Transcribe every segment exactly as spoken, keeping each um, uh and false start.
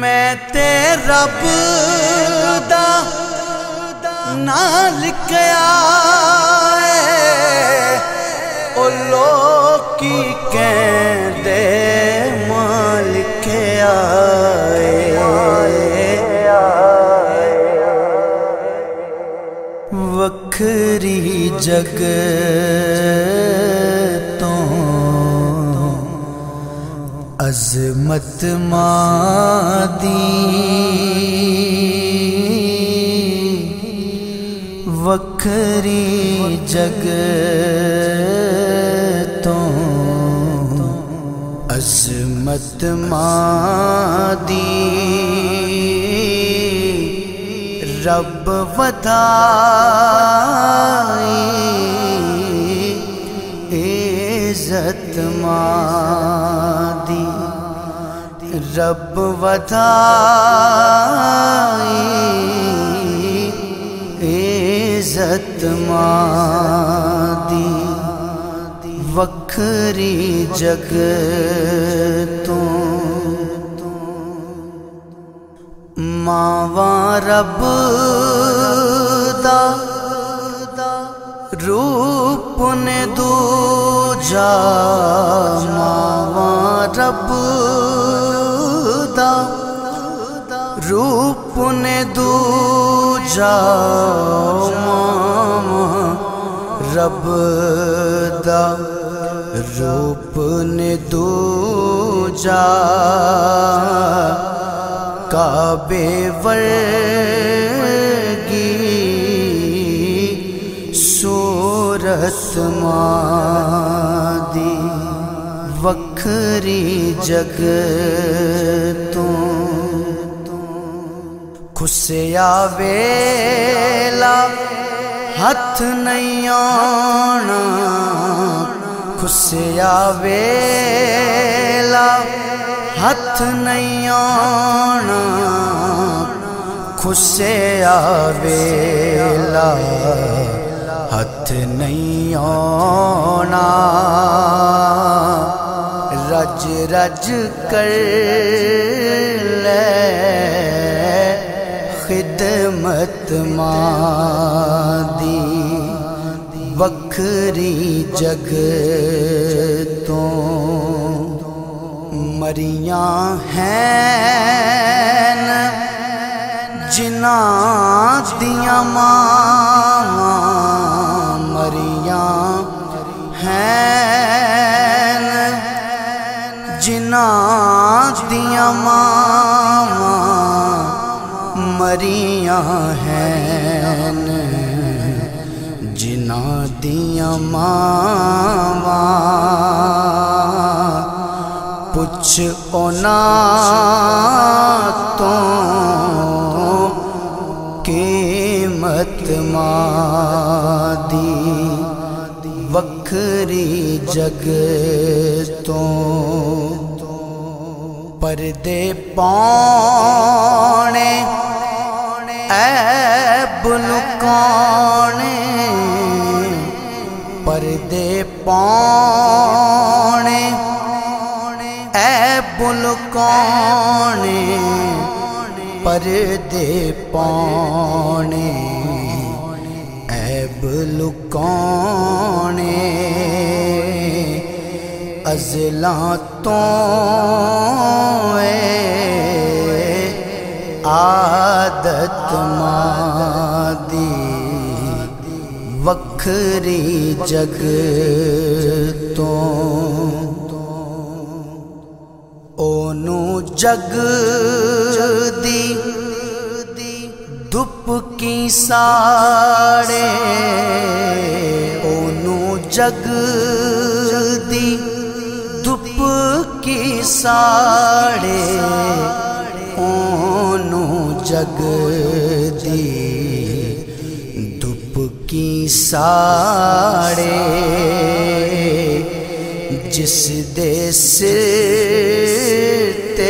میں تے رب دا نام لکھیا ہے او لوکی کہندے ماں لکھیا ہے وکھری جگ تو عظمت ماں دی وکھری جگ تو عظمت ماں دی رب ودائی عزت ماں دی رب ودائی عزت ماں دی وکھری جگ تو ماواں رب دا روپ نے دوجا ماواں رب دا روپ نے دوجا ماواں رب دا روپ نے دوجا کعبے ورگی صورت ماں دی وکھری جگ تو کھسیا ویلا ہتھ نہیں آنا کھسیا ویلا ہتھ نہیں آنا کھسیا ویلا ہتھ نہیں آنا رج رج کر لے خدمت ماں دی وکھری جگ تو مریاں ہیں جنہاں دیاں ماں مریاں ہیں جنہاں دیاں ماں مریاں ہیں جنہاں دیاں ماں پوچھ اونا تو قیمت ماں دی وکھری جگ تو پردے پانے عیب لکانے پردے پانے عیب لکانے پردے پانے عیب لکانے ازلاں تو عادت ماں دی وکھری جگ تو اونوں جگ دی دھپ کی ساڑے اونوں جگ دی دھپ کی ساڑے اونوں جگ دی دھپ کی ساڑے جس دے سر تے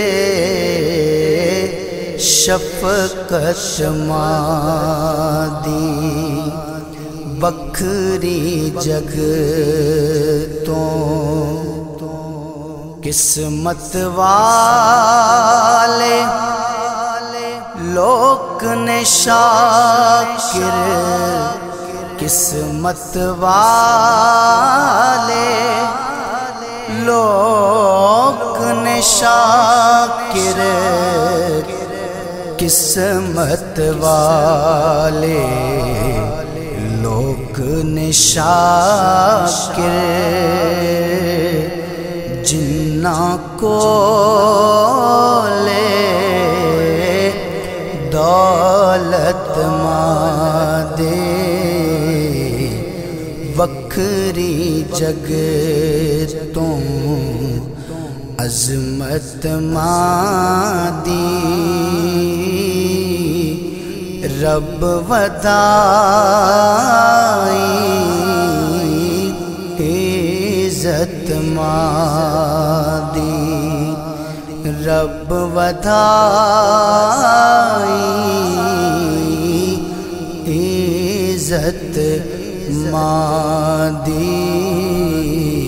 شفقت ماں دی وکھری جگ تو قسمت والے شاکر قسمت والے، لوگ نے شاکر قسمت والے، لوگ نے شاکر جنہ کو لے دولت ماں دے، وکھری جگ تو عظمت ماں دی، رب ودائی عزت ماں دی، رب ودائی عزت ماں دی۔